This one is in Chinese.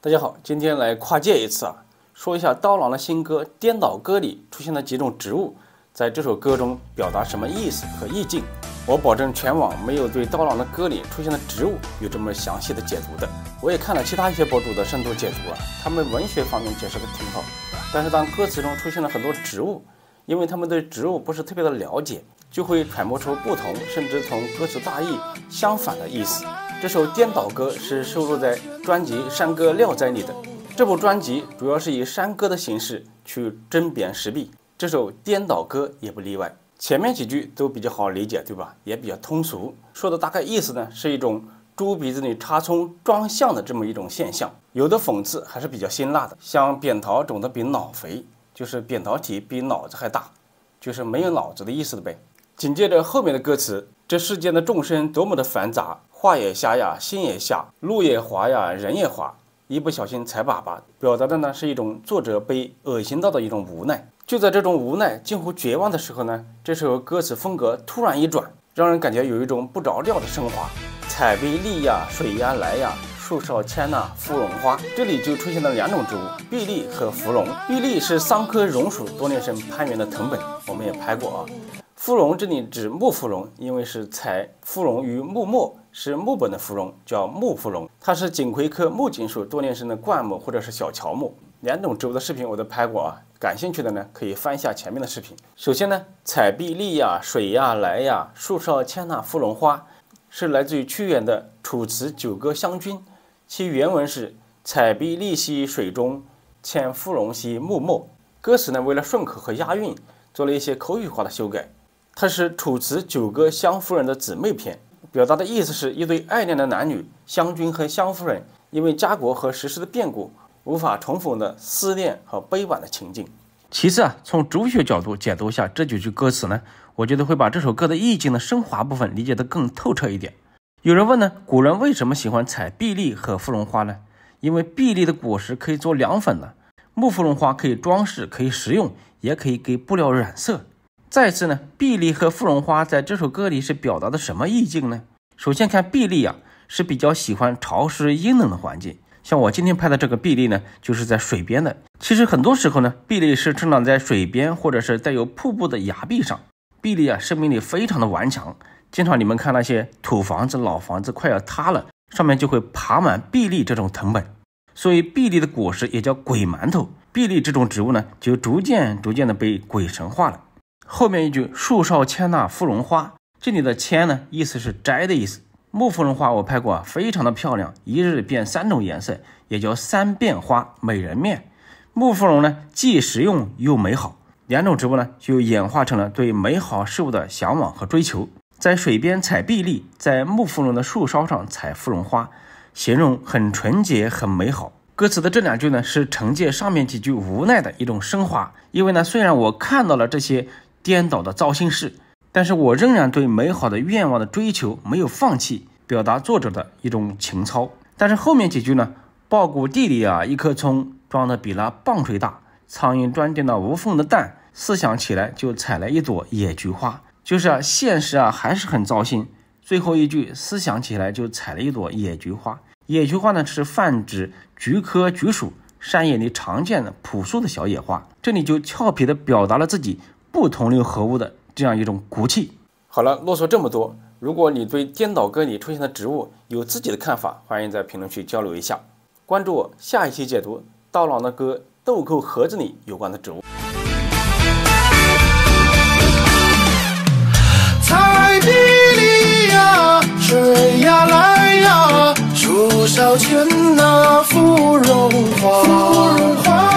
大家好，今天来跨界一次说一下刀郎的新歌《颠倒歌》里出现的几种植物，在这首歌中表达什么意思和意境。我保证全网没有对刀郎的歌里出现的植物有这么详细的解读的。我也看了其他一些博主的深度解读他们文学方面解释的挺好，但是当歌词中出现了很多植物，因为他们对植物不是特别的了解，就会揣摩出不同甚至同歌词大意相反的意思。这首《颠倒歌》是收录在专辑《山歌料斋》里的。这部专辑主要是以山歌的形式去针砭时弊，这首《颠倒歌》也不例外。前面几句都比较好理解，对吧？也比较通俗。说的大概意思呢，是一种猪鼻子里插葱装象的这么一种现象。有的讽刺还是比较辛辣的，像扁桃肿得比脑肥，就是扁桃体比脑子还大，就是没有脑子的意思的呗。紧接着后面的歌词，这世间的众生多么的繁杂，话也瞎呀，心也瞎，路也滑呀，人也滑，一不小心踩粑粑，表达的呢是一种作者被恶心到的一种无奈。就在这种无奈近乎绝望的时候呢，这首歌词风格突然一转，让人感觉有一种不着调的升华。采碧丽呀，水呀来呀，树梢牵呐芙蓉花，这里就出现了两种植物，碧丽和芙蓉。碧丽是桑科榕属多年生攀援的藤本，我们也拍过芙蓉这里指木芙蓉，因为是采芙蓉于木末，是木本的芙蓉，叫木芙蓉。它是锦葵科木槿属多年生的灌木或者是小乔木。两种植物的视频我都拍过感兴趣的呢可以翻一下前面的视频。首先呢，采碧丽呀，水呀来呀，树梢牵呐芙蓉花，是来自于屈原的《楚辞九歌湘君》，其原文是采碧丽兮水中，牵芙蓉兮木末。歌词呢为了顺口和押韵，做了一些口语化的修改。它是《楚辞九歌湘夫人》的姊妹篇，表达的意思是一对爱恋的男女，湘君和湘夫人因为家国和时事的变故，无法重逢的思念和悲婉的情境。其次从主学角度解读一下这几句歌词呢，我觉得会把这首歌的意境的升华部分理解得更透彻一点。有人问呢，古人为什么喜欢采碧丽和芙蓉花呢？因为碧丽的果实可以做凉粉呢，木芙蓉花可以装饰，可以食用，也可以给布料染色。再次呢，碧丽和芙蓉花在这首歌里是表达的什么意境呢？首先看碧丽是比较喜欢潮湿阴冷的环境，像我今天拍的这个碧丽呢，就是在水边的。其实很多时候呢，碧丽是生长在水边或者是带有瀑布的崖壁上。碧丽生命力非常的顽强，经常你们看那些土房子、老房子快要塌了，上面就会爬满碧丽这种藤本，所以碧丽的果实也叫鬼馒头。碧丽这种植物呢，就逐渐的被鬼神化了。后面一句树梢牵呐芙蓉花，这里的牵呢，意思是摘的意思。木芙蓉花我拍过非常的漂亮，一日变3种颜色，也叫三变花，美人面。木芙蓉呢，既实用又美好，两种植物呢，就演化成了对美好事物的向往和追求。在水边采碧丽，在木芙蓉的树梢上采芙蓉花，形容很纯洁很美好。歌词的这两句呢，是承接上面几句无奈的一种升华。因为呢，虽然我看到了这些颠倒的糟心事，但是我仍然对美好的愿望的追求没有放弃，表达作者的一种情操。但是后面几句呢，苞谷地里一颗葱装的比那棒槌大，苍蝇钻进了无缝的蛋，思想起来就采了一朵野菊花。就是现实还是很糟心。最后一句思想起来就采了一朵野菊花，野菊花呢是泛指菊科菊属山野里常见的朴素的小野花，这里就俏皮的表达了自己不同流合污的这样一种骨气。好了，啰嗦这么多，如果你对颠倒歌里出现的植物有自己的看法，欢迎在评论区交流一下。关注我，下一期解读刀郎的歌《豆蔻盒子》里有关的植物。 采碧丽呀，水呀来呀，树梢牵呐芙蓉花。